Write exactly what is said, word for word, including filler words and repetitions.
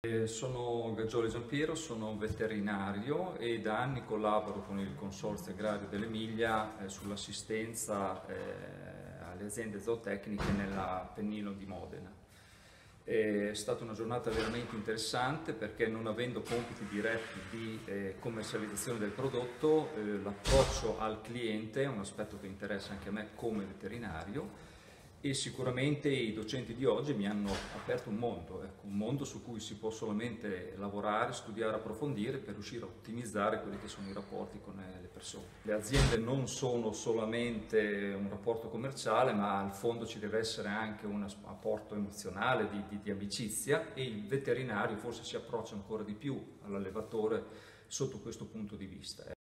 Eh, Sono Gaggioli Giampiero, sono veterinario e da anni collaboro con il Consorzio Agrario dell'Emilia eh, sull'assistenza eh, alle aziende zootecniche nell'Appennino di Modena. È stata una giornata veramente interessante perché, non avendo compiti diretti di eh, commercializzazione del prodotto, eh, l'approccio al cliente è un aspetto che interessa anche a me come veterinario, e sicuramente i docenti di oggi mi hanno aperto un mondo, ecco, un mondo su cui si può solamente lavorare, studiare, approfondire per riuscire a ottimizzare quelli che sono i rapporti con eh, le persone. Le aziende non sono solamente un rapporto commerciale, ma al fondo ci deve essere anche un apporto emozionale, di, di, di amicizia, e il veterinario forse si approccia ancora di più all'allevatore sotto questo punto di vista.